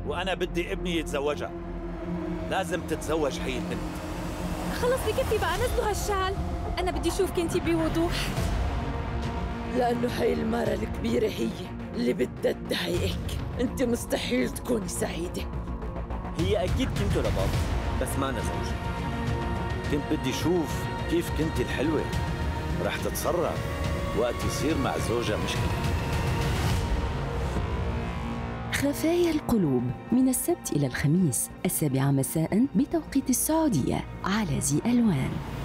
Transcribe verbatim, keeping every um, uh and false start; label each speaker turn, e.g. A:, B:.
A: وأنا بدي ابني يتزوجها. لازم تتزوج هي البنت.
B: خلص بكفي بقى، نزلوا هالشال. أنا بدي أشوفك أنتِ بوضوح،
C: لأنه هاي المرة الكبيرة هي اللي بدها تضايقك. أنت مستحيل تكوني سعيدة.
D: هي أكيد كنتوا لبعض بس ما أنا زوجي.
A: كنت بدي شوف كيف كنت الحلوة رح تتصرف وقت يصير مع زوجها مشكلة.
E: خفايا القلوب من السبت إلى الخميس السابعة مساء بتوقيت السعودية على زي ألوان.